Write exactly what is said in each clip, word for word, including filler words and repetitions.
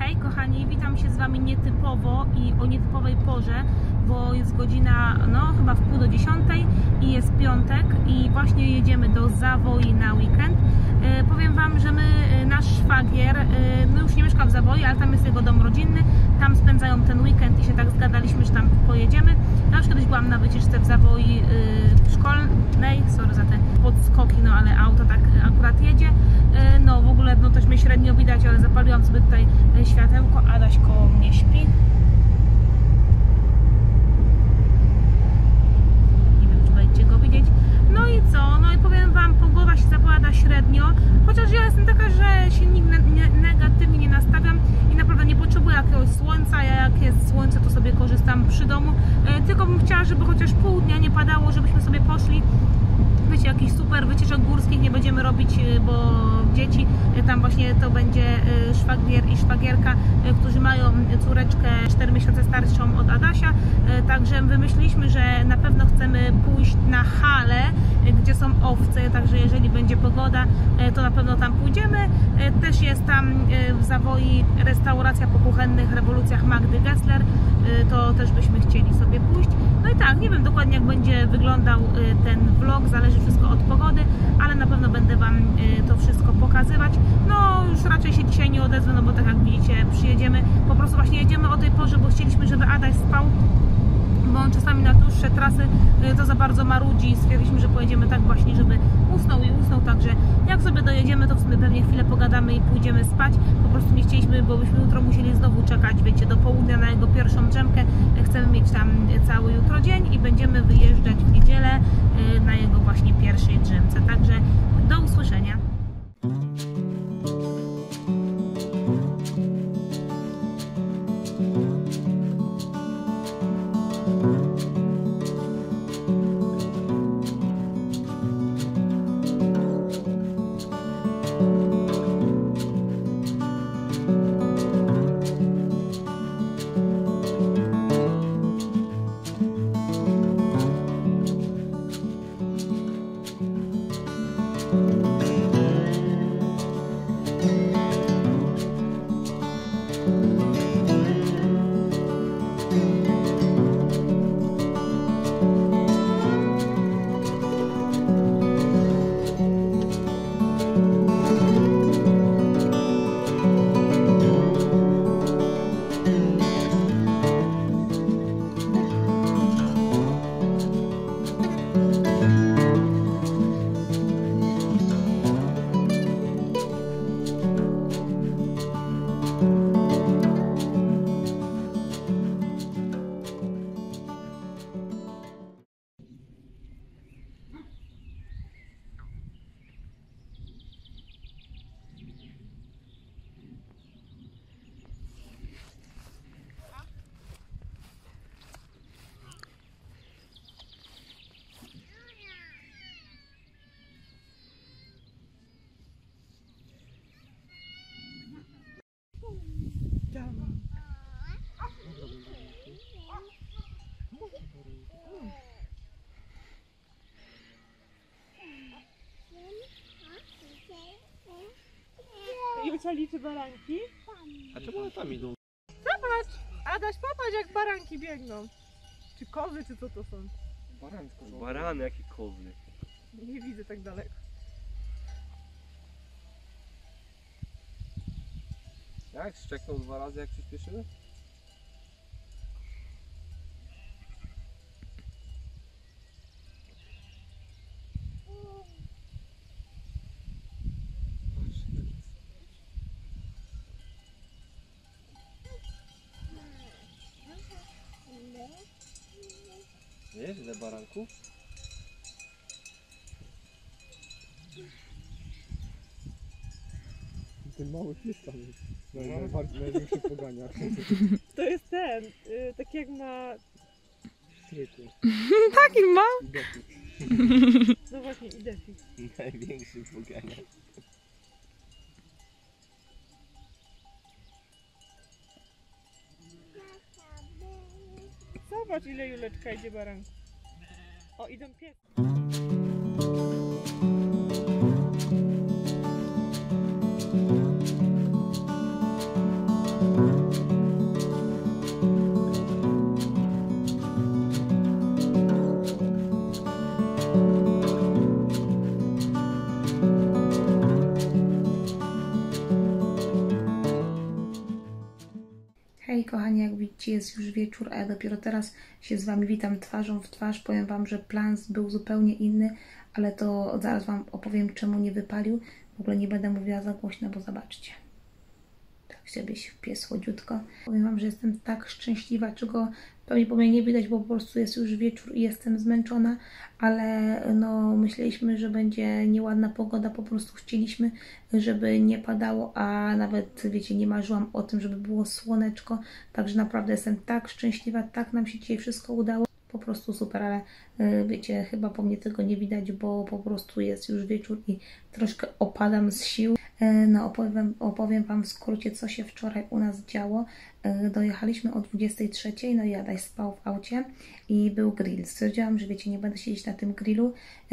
Hej kochani, witam się z Wami nietypowo i o nietypowej porze, bo jest godzina, no chyba w pół do dziesiątej i jest piątek i właśnie jedziemy do Zawoi na weekend. E, powiem Wam, że my, nasz szwagier, e, no już nie mieszka w Zawoi, ale tam jest jego dom rodzinny, tam spędzają ten weekend i się tak zgadaliśmy, że tam pojedziemy. Ja już kiedyś byłam na wycieczce w Zawoi e, szkolnej, sorry za te podskoki, no ale auto tak akurat jedzie. E, no w ogóle no też mnie średnio widać, ale zapaliłam sobie tutaj światełko, Adaś koło mnie śpi. Nie wiem, czy będziecie go widzieć. No i co? No i powiem Wam, pogoda się zapowiada średnio, chociaż ja jestem taka, że się nigdy nie, negatywnie nie nastawiam i naprawdę nie potrzebuję jakiegoś słońca. Ja jak jest słońce, to sobie korzystam przy domu, e, tylko bym chciała, żeby chociaż pół dnia nie padało, żebyśmy sobie poszli. Wiecie, jakichś super wycieczek górskich nie będziemy robić, bo dzieci, tam właśnie to będzie szwagier i szwagierka, którzy mają córeczkę cztery miesiące starszą od Adasia, także wymyśliliśmy, że na pewno chcemy pójść na halę, gdzie są owce, także jeżeli będzie pogoda, to na pewno tam pójdziemy. Też jest tam w Zawoi restauracja po kuchennych rewolucjach Magdy Gessler, to też byśmy chcieli sobie pójść. No i tak, nie wiem dokładnie jak będzie wyglądał ten vlog, zależy wszystko od pogody, ale na pewno będę Wam to wszystko pokazywać. No już raczej się dzisiaj nie odezwę, no bo tak jak widzicie, przyjedziemy, po prostu właśnie jedziemy o tej porze, bo chcieliśmy, żeby Adaś spał, bo on czasami na dłuższe trasy to za bardzo marudzi. Stwierdziliśmy, że pojedziemy tak właśnie, żeby usnął i usnął, także jak sobie dojedziemy, to w sumie pewnie chwilę pogadamy i pójdziemy spać. Po prostu nie chcieliśmy, bo byśmy jutro musieli znowu czekać, wiecie, do południa na jego pierwszą drzemkę. Chcemy mieć tam cały jutro dzień i będziemy wyjeżdżać w niedzielę na jego właśnie pierwszej drzemce. Także do usłyszenia. Julcia liczy baranki. A czemu one tam idą? Zobacz! Adaś, popatrz jak baranki biegną. Czy kozy, czy co to są? Baranko. Barany, jakie kozy. Nie widzę tak daleko. Jak? Szczeknął dwa razy jak przyspieszyły? Wiesz, ile baranków? Ten mały pies tam jest. Najbardziej największy pogania. To jest ten, yy, tak jak ma... Stryku. Taki ma? I defi. No właśnie, i defi. Największy pogania. Zobacz ile Juleczka idzie baranków. O, idą pies. Hej kochani, jak widzicie jest już wieczór, a ja dopiero teraz się z Wami witam twarzą w twarz. Powiem Wam, że plan był zupełnie inny, ale to zaraz Wam opowiem, czemu nie wypalił. W ogóle nie będę mówiła za głośno, bo zobaczcie. Tak sobie śpię słodziutko. Powiem Wam, że jestem tak szczęśliwa, czego pewnie po mnie nie widać, bo po prostu jest już wieczór i jestem zmęczona, ale no myśleliśmy, że będzie nieładna pogoda, po prostu chcieliśmy, żeby nie padało, a nawet, wiecie, nie marzyłam o tym, żeby było słoneczko, także naprawdę jestem tak szczęśliwa, tak nam się dzisiaj wszystko udało. Po prostu super, ale wiecie, chyba po mnie tego nie widać, bo po prostu jest już wieczór i troszkę opadam z sił. No opowiem, opowiem Wam w skrócie, co się wczoraj u nas działo. Dojechaliśmy o dwudziestej trzeciej, no i Adaś spał w aucie i był grill. Stwierdziłam, że wiecie, nie będę siedzieć na tym grillu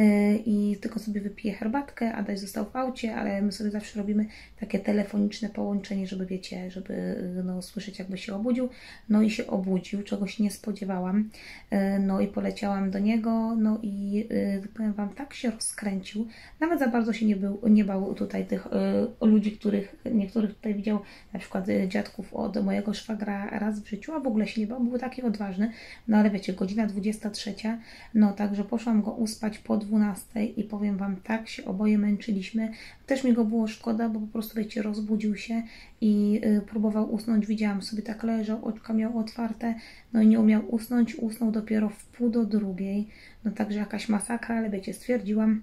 i tylko sobie wypiję herbatkę. Adaś został w aucie, ale my sobie zawsze robimy takie telefoniczne połączenie, żeby wiecie, żeby no, słyszeć, jakby się obudził. No i się obudził, czegoś nie spodziewałam. No i poleciałam do niego, no i powiem Wam, tak się rozkręcił. Nawet za bardzo się nie, był, nie bał tutaj tych ludzi, których niektórych tutaj widział, na przykład dziadków od mojego szwagra raz w życiu, a w ogóle się nie bał, był taki odważny. No ale wiecie, godzina dwudziesta trzecia, no także poszłam go uspać po dwunastej i powiem Wam, tak się oboje męczyliśmy. Też mi go było szkoda, bo po prostu wiecie, rozbudził się i y, próbował usnąć. Widziałam sobie, tak leżał, oczka miał otwarte, no i nie umiał usnąć, usnął dopiero w pół do drugiej. No także jakaś masakra, ale wiecie, stwierdziłam,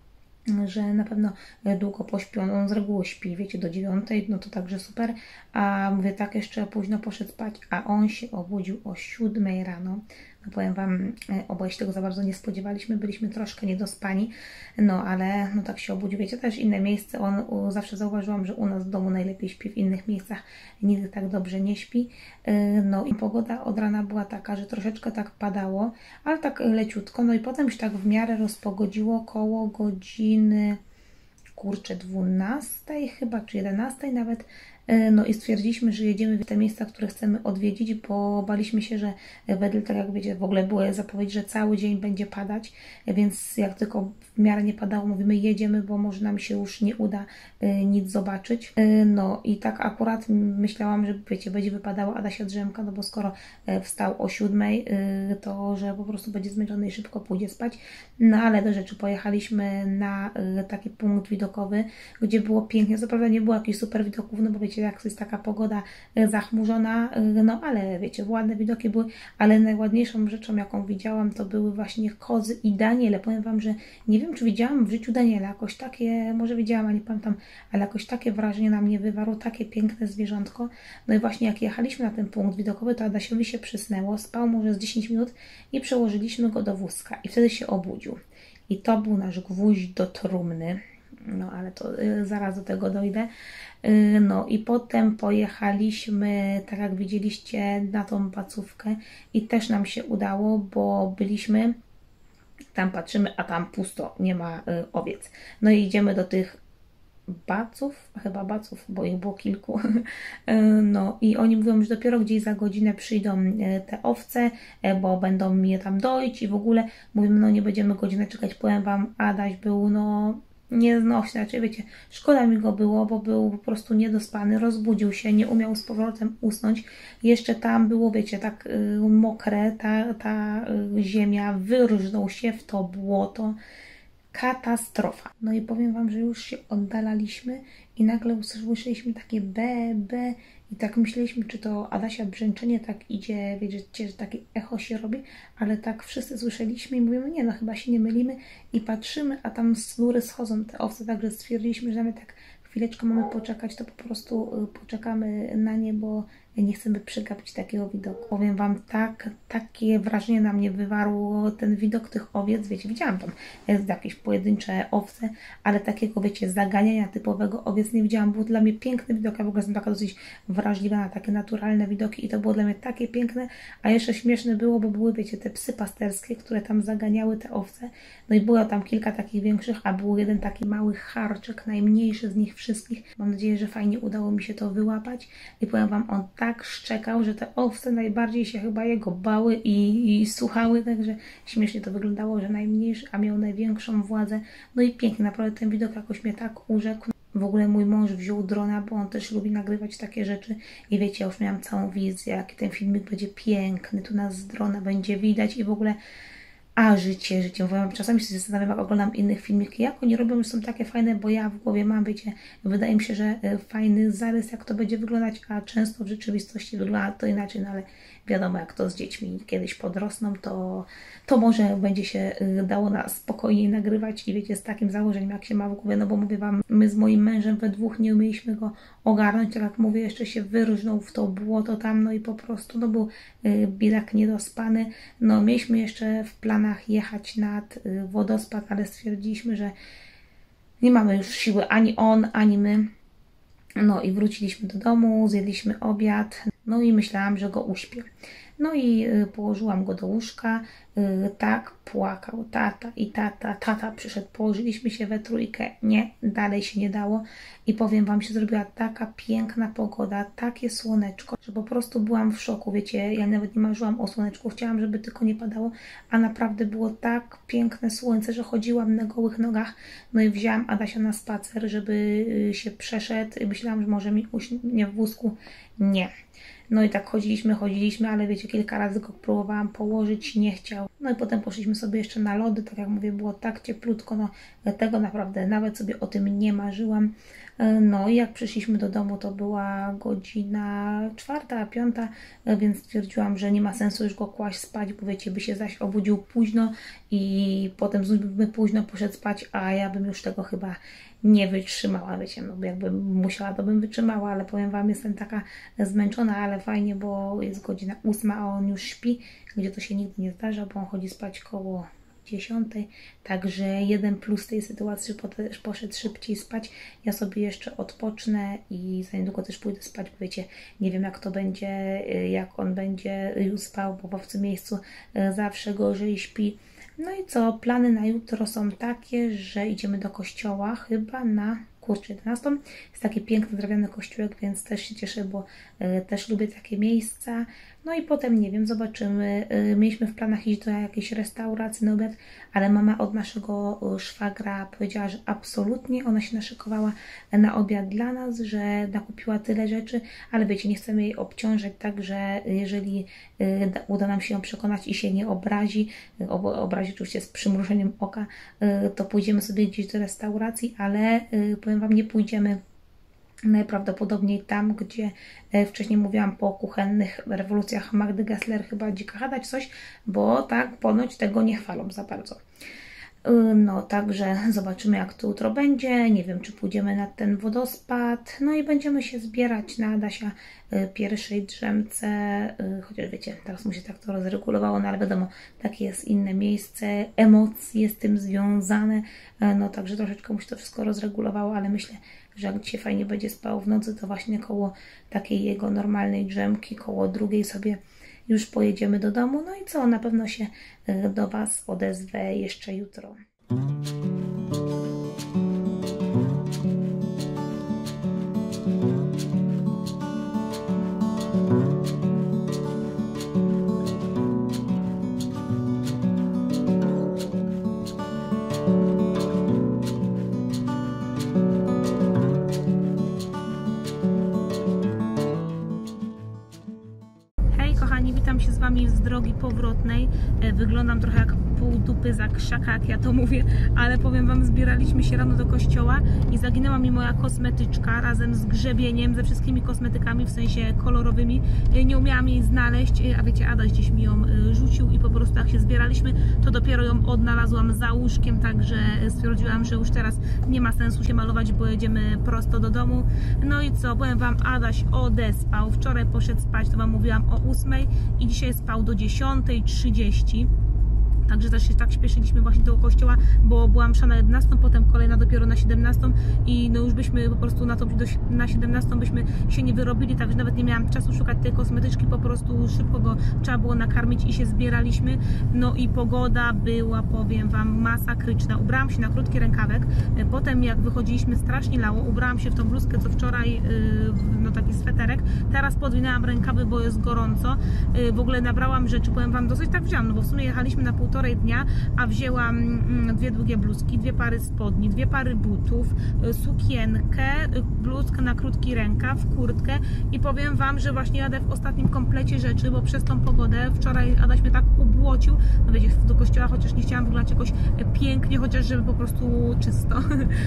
że na pewno długo pośpi, on z reguły śpi, wiecie, do dziewiątej, no to także super, a mówię, tak jeszcze późno poszedł spać, a on się obudził o siódmej rano. No powiem Wam, oboje się tego za bardzo nie spodziewaliśmy, byliśmy troszkę niedospani, no ale no tak się obudził, wiecie, też inne miejsce, on zawsze zauważyłam, że u nas w domu najlepiej śpi, w innych miejscach nigdy tak dobrze nie śpi, no i pogoda od rana była taka, że troszeczkę tak padało, ale tak leciutko, no i potem się tak w miarę rozpogodziło koło godziny, kurczę, dwunastej chyba, czy jedenastej nawet. No i stwierdziliśmy, że jedziemy w te miejsca, które chcemy odwiedzić, bo baliśmy się, że wedle, tak jak wiecie, w ogóle była zapowiedź, że cały dzień będzie padać, więc jak tylko w miarę nie padało, mówimy, jedziemy, bo może nam się już nie uda nic zobaczyć. No i tak akurat myślałam, że wiecie, będzie wypadało Adasia drzemka, no bo skoro wstał o siódmej, to że po prostu będzie zmęczony i szybko pójdzie spać. No ale do rzeczy, pojechaliśmy na taki punkt widokowy, gdzie było pięknie, co prawda nie było jakichś super widoków, no bo wiecie, jak jest taka pogoda zachmurzona, no ale wiecie, ładne widoki były, ale najładniejszą rzeczą, jaką widziałam, to były właśnie kozy i daniele. Powiem Wam, że nie wiem, czy widziałam w życiu daniela, jakoś takie, może widziałam, a nie pamiętam, ale jakoś takie wrażenie na mnie wywarło, takie piękne zwierzątko. No i właśnie jak jechaliśmy na ten punkt widokowy, to Adasiowi się przysnęło, spał może z dziesięć minut i przełożyliśmy go do wózka i wtedy się obudził. I to był nasz gwóźdź do trumny. No ale to y, zaraz do tego dojdę. Y, no i potem pojechaliśmy, tak jak widzieliście, na tą pacówkę i też nam się udało, bo byliśmy, tam patrzymy, a tam pusto, nie ma y, owiec. No i idziemy do tych baców, chyba baców, bo ich było kilku. No i oni mówią, że dopiero gdzieś za godzinę przyjdą te owce, bo będą je tam doić i w ogóle mówimy, no nie będziemy godzinę czekać. Powiem Wam, Adaś był no nieznośny, znaczy wiecie, szkoda mi go było, bo był po prostu niedospany, rozbudził się, nie umiał z powrotem usnąć. Jeszcze tam było, wiecie, tak y, mokre, ta, ta y, ziemia, wyrżnął się w to błoto. Katastrofa. No i powiem Wam, że już się oddalaliśmy i nagle usłyszeliśmy takie be, be i tak myśleliśmy, czy to Adasia brzęczenie tak idzie, wiecie, że takie echo się robi, ale tak wszyscy słyszeliśmy i mówimy, nie no, chyba się nie mylimy i patrzymy, a tam z góry schodzą te owce, także stwierdziliśmy, że nawet tak chwileczkę mamy poczekać, to po prostu poczekamy na nie, bo nie chcemy przegapić takiego widoku. Powiem Wam, tak, takie wrażenie na mnie wywarło ten widok tych owiec. Wiecie, widziałam tam jakieś pojedyncze owce, ale takiego, wiecie, zaganiania typowego owiec nie widziałam. Był dla mnie piękny widok, ja w ogóle jestem taka dosyć wrażliwa na takie naturalne widoki i to było dla mnie takie piękne, a jeszcze śmieszne było, bo były, wiecie, te psy pasterskie, które tam zaganiały te owce. No i było tam kilka takich większych, a był jeden taki mały charczek, najmniejszy z nich wszystkich. Mam nadzieję, że fajnie udało mi się to wyłapać i powiem Wam, on tak szczekał, że te owce najbardziej się chyba jego bały i, i słuchały, także śmiesznie to wyglądało, że najmniejszy, a miał największą władzę. No i pięknie, naprawdę ten widok jakoś mnie tak urzekł. W ogóle mój mąż wziął drona, bo on też lubi nagrywać takie rzeczy i wiecie, ja już miałam całą wizję, jaki ten filmik będzie piękny, tu nas z drona będzie widać i w ogóle a życie, życie. Mówię, czasami się zastanawiam, jak oglądam innych filmiki, jak oni robią, że są takie fajne, bo ja w głowie mam, wiecie, wydaje mi się, że fajny zarys, jak to będzie wyglądać, a często w rzeczywistości wygląda to inaczej, no ale wiadomo, jak to z dziećmi kiedyś podrosną, to, to może będzie się dało na spokojniej nagrywać i wiecie, z takim założeniem, jak się ma w głowie, no bo mówię Wam, my z moim mężem we dwóch nie umieliśmy go ogarnąć, tak jak mówię, jeszcze się wyrżnął w to błoto tam, no i po prostu, no był biedak niedospany, no mieliśmy jeszcze w planach jechać nad wodospad, ale stwierdziliśmy, że nie mamy już siły, ani on, ani my. No i wróciliśmy do domu, zjedliśmy obiad, no i myślałam, że go uśpię. No i y, położyłam go do łóżka, y, tak płakał tata i tata, tata przyszedł, położyliśmy się we trójkę, nie, dalej się nie dało i powiem Wam, się zrobiła taka piękna pogoda, takie słoneczko, że po prostu byłam w szoku, wiecie, ja nawet nie marzyłam o słoneczku, chciałam, żeby tylko nie padało, a naprawdę było tak piękne słońce, że chodziłam na gołych nogach, no i wzięłam Adasia na spacer, żeby się przeszedł, myślałam, że może mi uśnie w wózku, nie. No i tak chodziliśmy, chodziliśmy, ale wiecie, kilka razy go próbowałam położyć, nie chciał. No i potem poszliśmy sobie jeszcze na lody, tak jak mówię, było tak cieplutko, no tego naprawdę nawet sobie o tym nie marzyłam. No i jak przyszliśmy do domu, to była godzina czwarta, piąta, więc stwierdziłam, że nie ma sensu już go kłaść spać, bo wiecie, by się zaś obudził późno i potem znów by późno poszedł spać, a ja bym już tego chyba nie wytrzymała, wiecie, no jakbym musiała, to bym wytrzymała, ale powiem Wam, jestem taka zmęczona, ale fajnie, bo jest godzina ósma, a on już śpi, gdzie to się nigdy nie zdarza, bo on chodzi spać koło dziesiątej, także jeden plus tej sytuacji, że poszedł szybciej spać, ja sobie jeszcze odpocznę i za niedługo też pójdę spać, bo wiecie, nie wiem jak to będzie, jak on będzie już spał, bo w obcym miejscu zawsze gorzej śpi. No i co, plany na jutro są takie, że idziemy do kościoła chyba na kurczę jedenastą. Jest taki piękny, drewniany kościółek, więc też się cieszę, bo y, też lubię takie miejsca. No i potem, nie wiem, zobaczymy. Y, mieliśmy w planach iść do jakiejś restauracji na obiad, ale mama od naszego szwagra powiedziała, że absolutnie ona się naszykowała na obiad dla nas, że nakupiła tyle rzeczy, ale wiecie, nie chcemy jej obciążać, także jeżeli y, uda nam się ją przekonać i się nie obrazi, y, obrazi oczywiście z przymrużeniem oka, y, to pójdziemy sobie gdzieś do restauracji, ale y, powiem Wam, nie pójdziemy najprawdopodobniej tam, gdzie wcześniej mówiłam po kuchennych rewolucjach Magdy Gessler, chyba Dzika Chata czy coś, bo tak ponoć tego nie chwalą za bardzo. No także zobaczymy jak to jutro będzie, nie wiem czy pójdziemy na ten wodospad, no i będziemy się zbierać na Adasia pierwszej drzemce, chociaż wiecie, teraz mu się tak to rozregulowało, no ale wiadomo, takie jest inne miejsce, emocje z tym związane, no także troszeczkę mu się to wszystko rozregulowało, ale myślę, że jak dzisiaj fajnie będzie spał w nocy, to właśnie koło takiej jego normalnej drzemki, koło drugiej sobie już pojedziemy do domu. No i co, na pewno się do Was odezwę jeszcze jutro. Witam się z Wami z drogi powrotnej. Wyglądam trochę jak pół dupy za krzaka, jak ja to mówię, ale powiem wam, zbieraliśmy się rano do kościoła i zaginęła mi moja kosmetyczka razem z grzebieniem, ze wszystkimi kosmetykami, w sensie kolorowymi. Nie umiałam jej znaleźć, a wiecie, Adaś gdzieś mi ją rzucił i po prostu jak się zbieraliśmy, to dopiero ją odnalazłam za łóżkiem, także stwierdziłam, że już teraz nie ma sensu się malować, bo jedziemy prosto do domu. No i co, powiem wam, Adaś odespał. Wczoraj poszedł spać, to wam mówiłam, o ósmej i dzisiaj spał do dziesiątej trzydzieści. Także też się tak śpieszyliśmy właśnie do kościoła, bo była msza na jedenastą, potem kolejna dopiero na siedemnastą i no już byśmy po prostu na, to, na siedemnastą byśmy się nie wyrobili, także nawet nie miałam czasu szukać tej kosmetyczki, po prostu szybko go trzeba było nakarmić i się zbieraliśmy. No i pogoda była, powiem wam, masakryczna. Ubrałam się na krótki rękawek, potem jak wychodziliśmy strasznie lało, ubrałam się w tą bluzkę co wczoraj, no taki sweterek, teraz podwinęłam rękawy, bo jest gorąco. W ogóle nabrałam rzeczy, powiem wam, dosyć tak wziąłam, no bo w sumie jechaliśmy na półtorej dnia, a wzięłam dwie długie bluzki, dwie pary spodni, dwie pary butów, sukienkę, bluzkę na krótki rękaw, kurtkę i powiem wam, że właśnie jadę w ostatnim komplecie rzeczy, bo przez tą pogodę wczoraj Adaś mnie tak ubłocił, no wiecie, do kościoła, chociaż nie chciałam wyglądać jakoś pięknie, chociaż żeby po prostu czysto.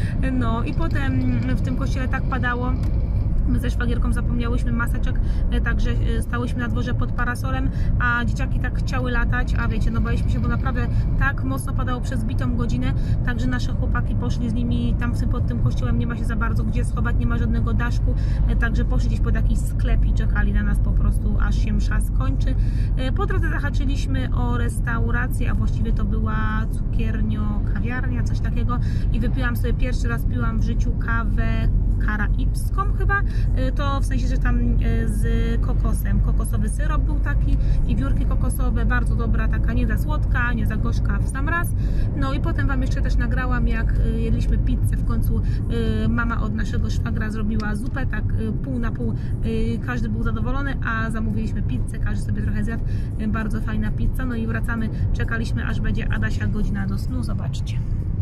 No i potem w tym kościele tak padało. My ze szwagierką zapomniałyśmy maseczek, także stałyśmy na dworze pod parasolem, a dzieciaki tak chciały latać, a wiecie, no baliśmy się, bo naprawdę tak mocno padało przez bitą godzinę, także nasze chłopaki poszli z nimi, tam pod tym kościołem nie ma się za bardzo gdzie schować, nie ma żadnego daszku, także poszli gdzieś pod jakiś sklep i czekali na nas po prostu, aż się msza skończy. Po drodze zahaczyliśmy o restaurację, a właściwie to była cukiernio, kawiarnia, coś takiego i wypiłam sobie, pierwszy raz piłam w życiu kawę karaibską chyba, to w sensie, że tam z kokosem, kokosowy syrop był taki i wiórki kokosowe, bardzo dobra, taka nie za słodka, nie za gorzka w sam raz. No i potem wam jeszcze też nagrałam, jak jedliśmy pizzę, w końcu mama od naszego szwagra zrobiła zupę, tak pół na pół, każdy był zadowolony, a zamówiliśmy pizzę, każdy sobie trochę zjadł, bardzo fajna pizza. No i wracamy, czekaliśmy aż będzie Adasia godzina do snu, zobaczcie.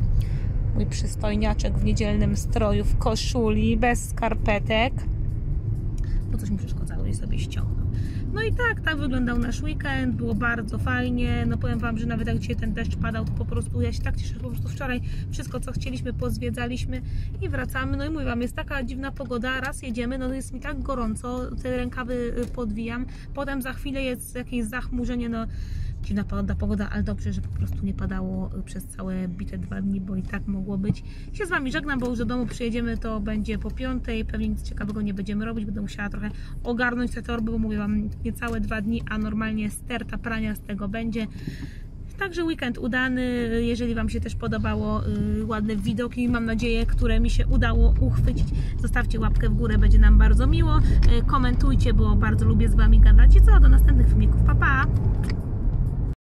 Mój przystojniaczek w niedzielnym stroju, w koszuli, bez skarpetek. Bo coś mi przeszkadzało i sobie ściągnął. No i tak, tak wyglądał nasz weekend, było bardzo fajnie. No powiem wam, że nawet jak dzisiaj ten deszcz padał, to po prostu ja się tak cieszę, że po prostu wczoraj wszystko co chcieliśmy pozwiedzaliśmy i wracamy. No i mówię wam, jest taka dziwna pogoda, raz jedziemy, no jest mi tak gorąco, te rękawy podwijam, potem za chwilę jest jakieś zachmurzenie, no dziwna pogoda, pogoda, ale dobrze, że po prostu nie padało przez całe bite dwa dni, bo i tak mogło być. Się z wami żegnam, bo już do domu przyjedziemy, to będzie po piątej, pewnie nic ciekawego nie będziemy robić, będę musiała trochę ogarnąć te torby, bo mówię wam, niecałe dwa dni, a normalnie sterta prania z tego będzie. Także weekend udany, jeżeli wam się też podobało, yy, ładne widoki, mam nadzieję, które mi się udało uchwycić, zostawcie łapkę w górę, będzie nam bardzo miło, yy, komentujcie, bo bardzo lubię z wami gadać i co, do następnych filmików, pa pa!